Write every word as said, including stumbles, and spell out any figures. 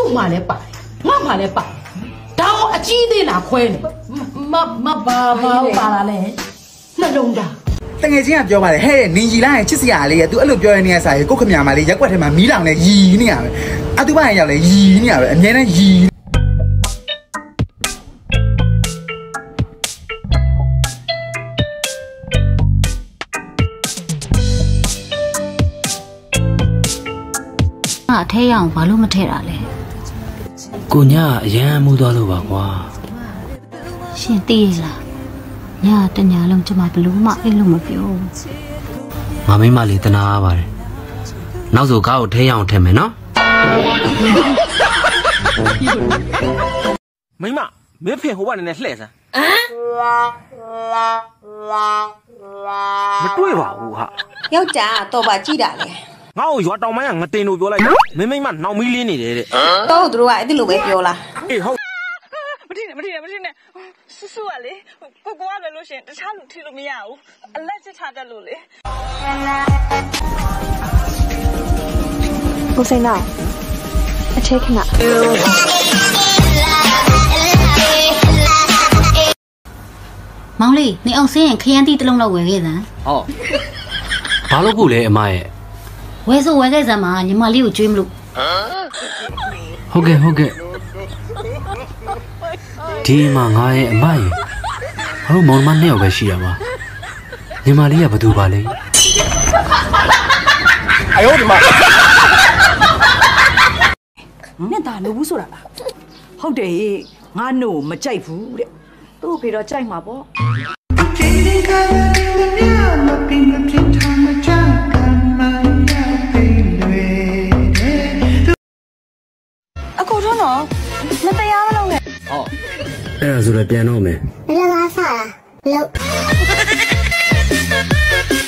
嘛来摆，我嘛来摆，然后啊鸡的哪块呢？嘛嘛把把把了嘞，那弄的。 等下今日ပြောပါလေဟဲ့နင်ကြီးလားချစ်စရာလေးသူအဲ့လိုပြောရနေရစားရေကိုခမညာမလေးရက်ွက်ထဲမှာမီးလောင်နေရီနေရပဲအတူပါရင်ရောက်လေရီနေရပဲအမြဲတမ်းရီအထဲရအောင်ဘာလို့မထည့်တာလဲကိုညာအရန်မှုသွားလို့ပါကွာရှင်သိရလားညတညာလုံးကျမဘလို့မှအဲ့လိုမပြောငါမိမလေးတနာပါတယ်နောက်ဆိုကားကိုထဲရအောင်ထည့်မယ်နော်မိမမင်းဖေဟိုကနေနဲ့လှည့်စမ်းမတွေ့ပါဘူးဟာယောက်ျားတော့ပါကြည့်တာလေငါ့ကိုရွာတောင်ပိုင်းကငတင်လို့ပြောလိုက်တာမင်းမိမနှောင်မီးလင်းနေတယ်တဲ့တော့သူတို့ကအဲ့ဒီလိုပဲပြောလားအေးဟုတ်မထင်နဲ့မထင်နဲ့မထင်နဲ့ဆူဆူကလေကိုကိုကလည်းလို့ရှင်တခြားလူထိလို့မရဘူးအလက်စစ်ထားတတ်လို့လေကိုစိန်နာအချေခဏမောင်လေးနေအောင်စင်းရင်ခရမ်းတီးတစ်လုံးလောက်ဝယ်ခဲ့စမ်းဟုတ်ဘာလို့ဖို့လဲအမရဲ့ဝယ်ဆိုဝယ်ခဲ့စမ်းမှာညီမလေးကိုကြွေးမလို့ဟုတ်ကဲ့ဟုတ်ကဲ့ဒီမှာငါရဲ့အမရဲ့ဘာလို့မောင်မနှစ်ယောက်ပဲရှိရပါညီမလေးကဘာတူပါလဲအယောဒီမှာနဲ့ဒါလို့ဘူးဆိုတာလားဟုတ်တယ်ငါနို့မကြိုက်ဘူးတဲ့သူ့ဖေတော့ကြိုက်မှာပေါ့အခုတော့နော်မတရားမလုပ်နဲ့ဟုတ်အဲ့ဒါဆိုလည်းပြန်တော့မယ်ဘယ်လိုလဲဆာလို့